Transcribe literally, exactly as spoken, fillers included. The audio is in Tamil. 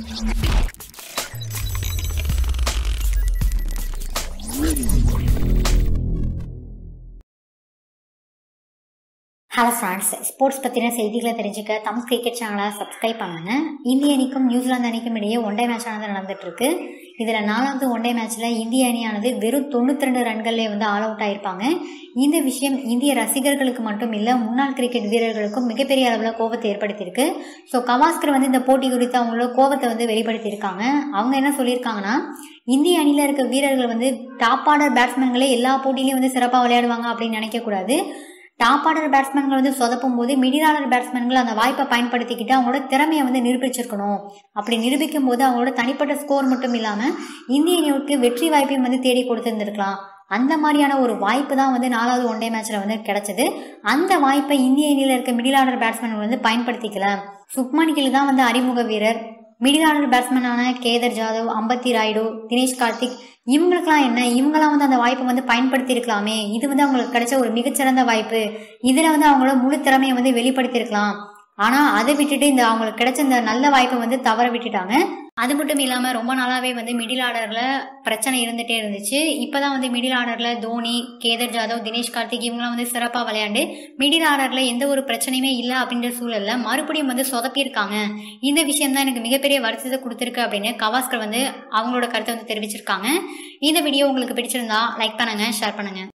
ஹலோ ஃப்ரெண்ட்ஸ், ஸ்போர்ட்ஸ் பற்றின செய்திகளை தெரிஞ்சுக்க தமிழ் கிரிக்கெட் சேனலை சப்ஸ்கிரைப் பண்ணுங்க. இந்திய அணிக்கும் நியூசிலாந்து அணிக்கும் இடையே ஒன்டே மேட்ச் ஆனது நடந்துட்டு இருக்கு. இதில் நாலாவது ஒன்டே மேட்ச்சில் இந்திய அணியானது வெறும் தொண்ணூற்றி ரெண்டு ரன்கள்லேயே வந்து ஆல் அவுட் ஆயிருப்பாங்க. இந்த விஷயம் இந்திய ரசிகர்களுக்கு மட்டும் இல்லை, முன்னாள் கிரிக்கெட் வீரர்களுக்கும் மிகப்பெரிய அளவில் கோபத்தை ஏற்படுத்தியிருக்கு. ஸோ கவாஸ்கர் வந்து இந்த போட்டி குறித்து அவங்களோட கோபத்தை வந்து வெளிப்படுத்தியிருக்காங்க. அவங்க என்ன சொல்லியிருக்காங்கன்னா, இந்திய அணியில் இருக்க வீரர்கள் வந்து டாப் ஆர்டர் பேட்ஸ்மேன்களே எல்லா போட்டியிலையும் வந்து சிறப்பாக விளையாடுவாங்க அப்படின்னு நினைக்கக்கூடாது. டாப் ஆர்டர் பேட்ஸ்மேன்கள் வந்து சொதப்பும் போது மிடில் ஆர்டர் பேட்ஸ்மேன்கள் அந்த வாய்ப்பை பயன்படுத்திக்கிட்டு அவங்களோட திறமையை வந்து நிரூபிச்சிருக்கணும். அப்படி நிரூபிக்கும் போது அவங்களோட தனிப்பட்ட ஸ்கோர் மட்டும் இல்லாமல் இந்திய அணிக்கு வெற்றி வாய்ப்பையும் வந்து தேடி கொடுத்துருந்துருக்கலாம். அந்த மாதிரியான ஒரு வாய்ப்பு தான் வந்து நாலாவது ஒன்டே மேட்ச்ல வந்து கிடைச்சது. அந்த வாய்ப்பை இந்திய அணியில் இருக்க மிடில் ஆர்டர் பேட்ஸ்மேன்கள் வந்து பயன்படுத்திக்கல. சுப்மன் கில் தான் வந்து அறிமுக வீரர். மிடில் ஆர்டர் பேட்ஸ்மேனான கேதர் ஜாதவ், அம்பத்தி ராயுடு, தினேஷ் கார்த்திக், இவங்களுக்கெல்லாம் என்ன, இவங்கெல்லாம் வந்து அந்த வாய்ப்பை வந்து பயன்படுத்தி இருக்கலாமே. இது வந்து அவங்களுக்கு கிடைச்ச ஒரு மிகச்சிறந்த வாய்ப்பு. இதுல வந்து அவங்களோட முழு திறமையை வந்து வெளிப்படுத்தியிருக்கலாம். ஆனா அதை விட்டுட்டு இந்த அவங்களுக்கு கிடைச்ச இந்த நல்ல வாய்ப்பை வந்து தவற விட்டுட்டாங்க. அது மட்டும் இல்லாம ரொம்ப நாளாவே வந்து மிடில் ஆர்டர்ல பிரச்சனை இருந்துட்டே இருந்துச்சு. இப்பதான் வந்து மிடில் ஆர்டர்ல தோனி, கேதர் ஜாதவ், தினேஷ் கார்த்திக் இவங்கெல்லாம் வந்து சிறப்பா விளையாண்டு மிடில் ஆர்டர்ல எந்த ஒரு பிரச்சனையுமே இல்லை அப்படின்ற சூழல்ல மறுபடியும் வந்து சொதப்பியிருக்காங்க. இந்த விஷயம் தான் எனக்கு மிகப்பெரிய வருத்தத்தை கொடுத்துருக்கு அப்படின்னு கவாஸ்கர் வந்து அவங்களோட கருத்தை வந்து தெரிவிச்சிருக்காங்க. இந்த வீடியோ உங்களுக்கு பிடிச்சிருந்தா லைக் பண்ணுங்க, ஷேர் பண்ணுங்க.